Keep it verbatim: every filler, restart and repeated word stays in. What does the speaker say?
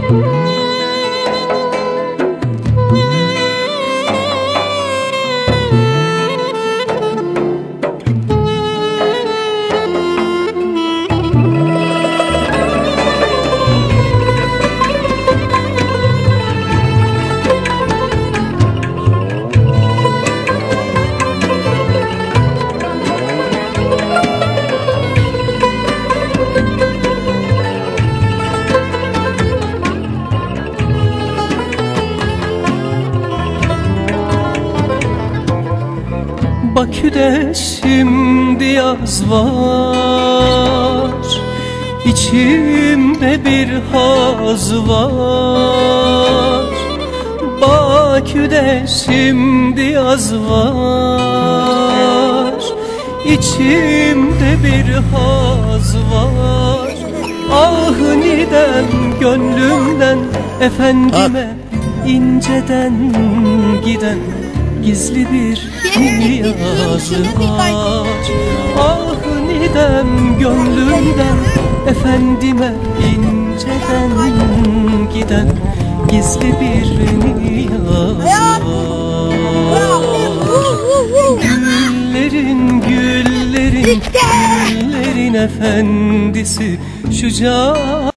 Bakü'de şimdi yaz var, İçimde bir haz var. Bakü'de şimdi yaz var, İçimde bir haz var. Ah nidem gönlümden efendime inceden giden gizli bir niyazı var. Ah nidem gönlümden efendime inceden giden gizli bir niyazı var. Güllerin güllerin güllerin efendisi şu can